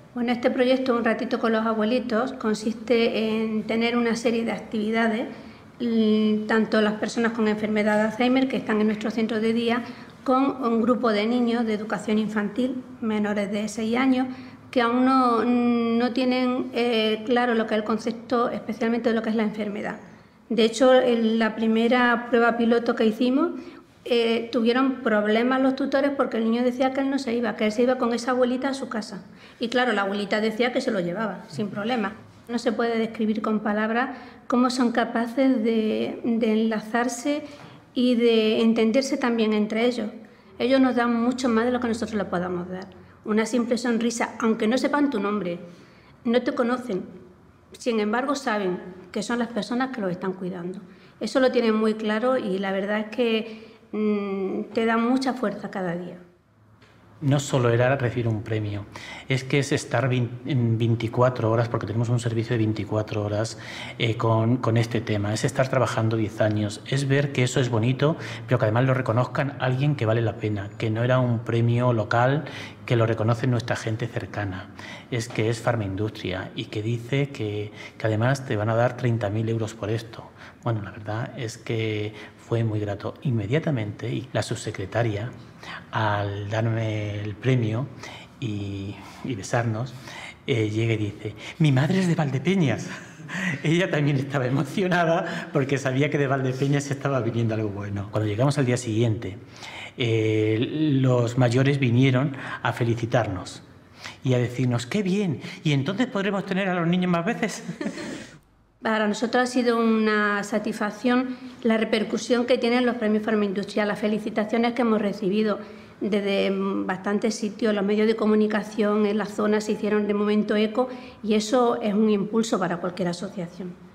Bueno, este proyecto, Un ratito con los abuelitos, consiste en tener una serie de actividades, tanto las personas con enfermedad de Alzheimer, que están en nuestro centro de día, con un grupo de niños de educación infantil, menores de 6 años, que aún no tienen claro lo que es el concepto, especialmente de lo que es la enfermedad. De hecho, en la primera prueba piloto que hicimos, tuvieron problemas los tutores porque el niño decía que él no se iba, que él se iba con esa abuelita a su casa. Y claro, la abuelita decía que se lo llevaba, sin problema. No se puede describir con palabras cómo son capaces de enlazarse y de entenderse también entre ellos. Ellos nos dan mucho más de lo que nosotros les podamos dar. Una simple sonrisa, aunque no sepan tu nombre, no te conocen, sin embargo saben que son las personas que los están cuidando. Eso lo tienen muy claro y la verdad es que te da mucha fuerza cada día. No solo era recibir un premio, es que es estar en 24 horas, porque tenemos un servicio de 24 horas con este tema, es estar trabajando 10 años, es ver que eso es bonito, pero que además lo reconozcan alguien que vale la pena, que no era un premio local, que lo reconoce nuestra gente cercana, es que es Farmaindustria y que dice que además te van a dar 30.000 euros por esto. Bueno, la verdad es que fue muy grato. Inmediatamente, y la subsecretaria, al darme el premio y besarnos, llega y dice: mi madre es de Valdepeñas. Ella también estaba emocionada porque sabía que de Valdepeñas estaba viniendo algo bueno. Cuando llegamos al día siguiente, los mayores vinieron a felicitarnos y a decirnos: ¡qué bien! ¿Y entonces podremos tener a los niños más veces? Para nosotros ha sido una satisfacción la repercusión que tienen los premios Farmaindustria, las felicitaciones que hemos recibido desde bastantes sitios, los medios de comunicación en la zona se hicieron de momento eco y eso es un impulso para cualquier asociación.